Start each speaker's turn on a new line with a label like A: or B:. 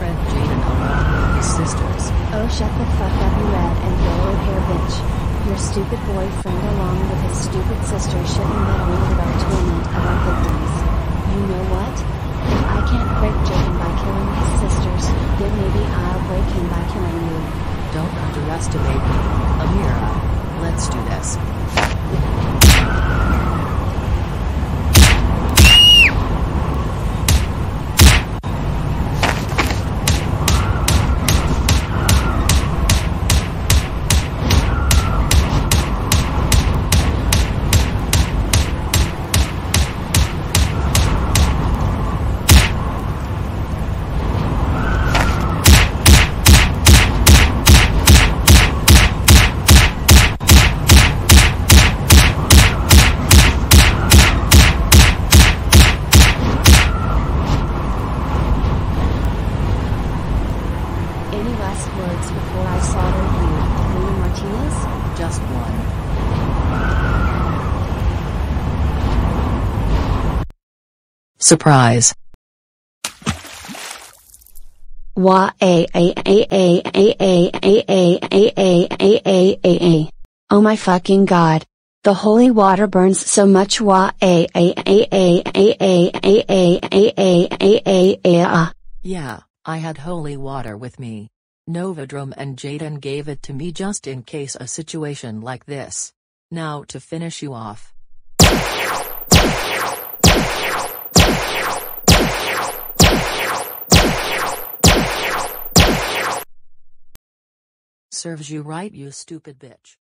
A: friend Jaden along with his sisters.
B: Oh, shut the fuck up, you red and yellow hair bitch. Your stupid boyfriend along with his stupid sister shouldn't let me live our torment of our victims. You know what? If I can't break Jaden by killing his sisters, then maybe I'll break him by killing you.
A: Don't underestimate me, Amiira. Let's do this.
B: Any last words before I slaughter you, Luna Martinez?
A: Just one. Surprise.
B: Oh my fucking god. The holy water burns so much.
A: Yeah, I had holy water with me. Novodrome and Jaden gave it to me just in case a situation like this. Now to finish you off. Serves you right, you stupid bitch.